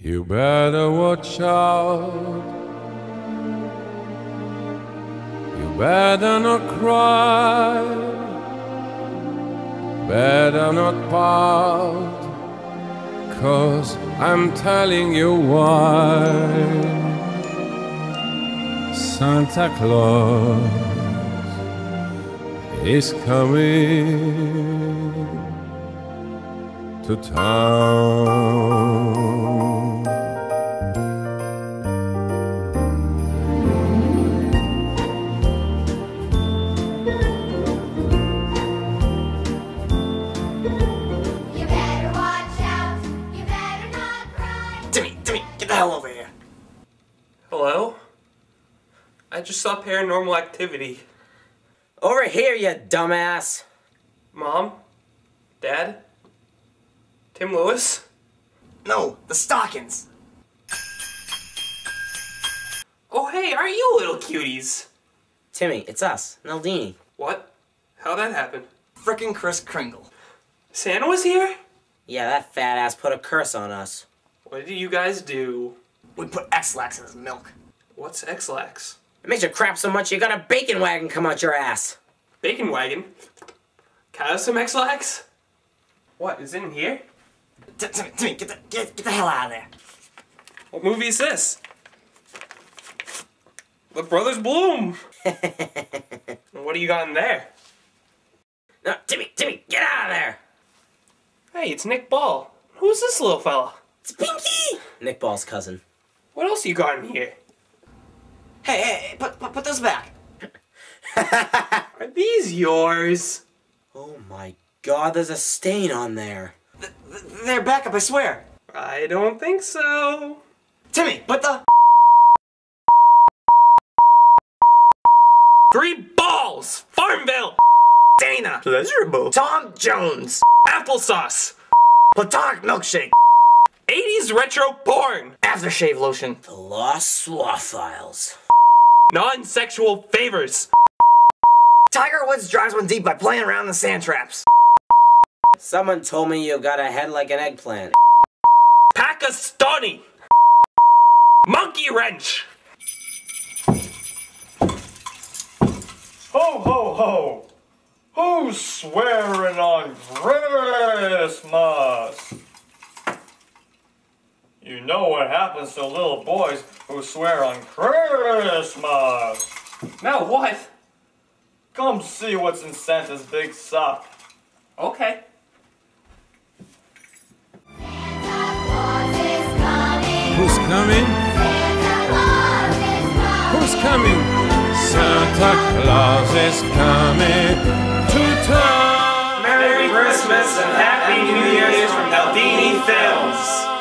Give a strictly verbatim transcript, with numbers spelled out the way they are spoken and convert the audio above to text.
You better watch out. You better not cry. Better not pout. 'Cause I'm telling you why. Santa Claus is coming to town. You better watch out. You better not cry. Timmy, Timmy, get the hell over here. Hello? I just saw Paranormal Activity. Over here, you dumbass. Mom? Dad? Tim Lewis? No, the Stockings. Oh hey, are you little cuties? Timmy, it's us, Naldini. What? How'd that happen? Frickin' Kris Kringle. Santa was here? Yeah, that fat ass put a curse on us. What did you guys do? We put X-Lax in his milk. What's X-Lax? It makes you crap so much you got a bacon wagon come out your ass. Bacon wagon? Can I have some X-Lax? What, is it in here? Timmy, Timmy, get the, get, get the hell out of there. What movie is this? The Brothers Bloom! What do you got in there? No, Timmy, Timmy, get out of there. Hey, it's Nick Ball. Who's this little fella? It's Pinky. Nick Ball's cousin. What else you got in here? Hey, hey, hey, put, put, put this back. Are these yours? Oh my God, there's a stain on there. Th th they're backup, I swear. I don't think so. Timmy, put the... Three balls! Farmville! Dana! Pleasurable. Tom Jones. Applesauce! Platonic milkshake. eighties retro porn! Aftershave lotion. The Lost Swa Files. Non-sexual favors! Tiger Woods drives one deep by playing around in the sand traps. Someone told me you got a head like an eggplant. Pakistani! Monkey wrench! Ho, ho, ho! Who's swearing on Christmas? You know what happens to little boys who swear on Christmas. No, what? Come see what's in Santa's big sock. Okay. Santa Claus is coming. Who's coming? Santa Claus is coming. Who's coming? Santa Claus is coming to town. Merry Christmas and Happy New Year's from Naldini Films!